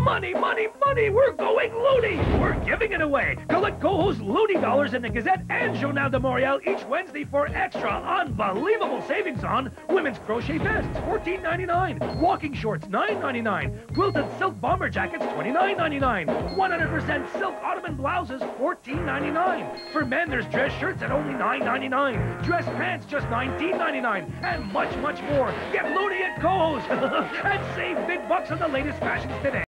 Money, money, money! We're going loony! We're giving it away! Collect Cohoes Loony Dollars in the Gazette and Journal de Montréal each Wednesday for extra unbelievable savings on women's crochet vests, $14.99. Walking shorts, $9.99. Quilted silk bomber jackets, $29.99. 100% silk ottoman blouses, $14.99. For men, there's dress shirts at only $9.99. Dress pants, just $19.99. And much, much more. Get loony at Cohoes and save big bucks on the latest fashions today.